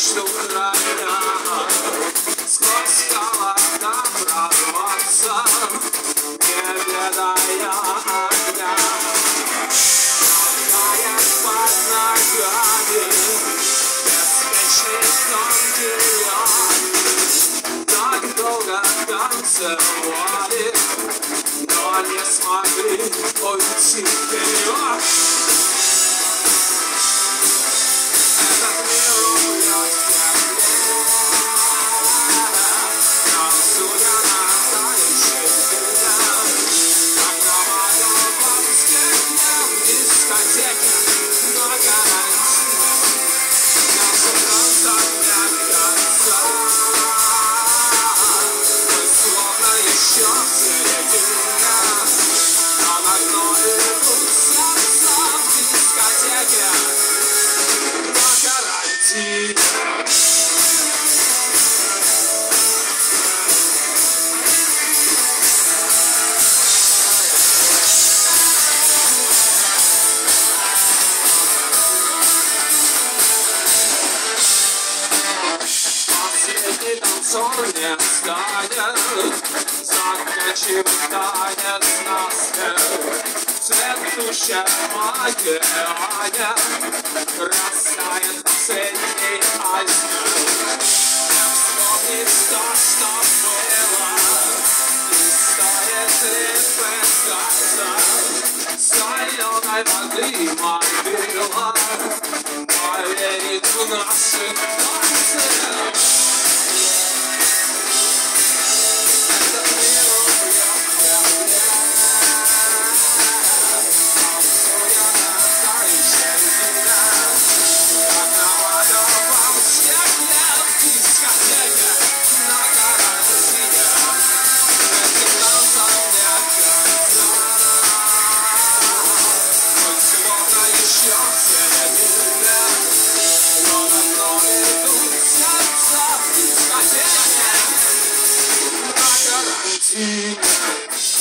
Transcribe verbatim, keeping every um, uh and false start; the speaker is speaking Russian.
ждут рая, сквозь холода прорваться, не ведая огня. Тает под ногами беспечный континент. Так долго танцевали, но не смогли уйти вперед. Этот мир умрет в тепле, танцуя на тающих берегах, как на водопад стекнем дискотеки, но гарантийно наши танцам не конца. Мы словно еще в середине, а в окно идут сердца в дискотеке, но гарантийно. Последний танцор не встанет, заканчивает танец наспех. Цветущая океане растает последний айсберг. Не вспомнить то, что было, и стоит лишь безгаza. Соленой воды могила поверит в наши танцы. Гарантийно.